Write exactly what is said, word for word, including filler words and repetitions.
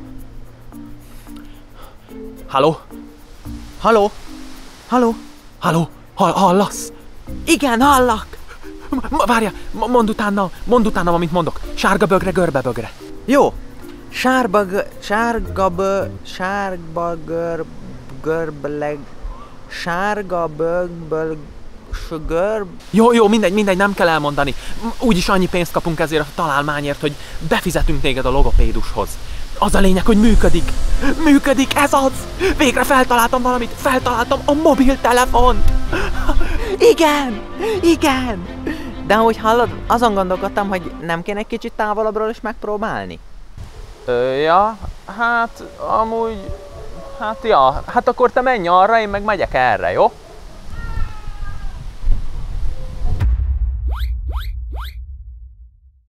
Halló? Halló? Halló? Halló? Hall, hallasz? Igen, hallak! Várja, mondd utána, mondd utána, amit mondok. Sárga bögre, görbe bögre. Jó. Sárba, sárga bö, sárga gör, görbleg, sárga bögböl, görb... Jó, jó, mindegy, mindegy, nem kell elmondani. Úgyis annyi pénzt kapunk ezért a találmányért, hogy befizetünk téged a logopédushoz. Az a lényeg, hogy működik. Működik, ez az! Végre feltaláltam valamit, feltaláltam a mobiltelefont! Igen! Igen! De ahogy hallod, azon gondolkodtam, hogy nem kéne egy kicsit távolabbról is megpróbálni. Ö, ja, hát amúgy... Hát ja, hát akkor te menj arra, én meg megyek erre, jó?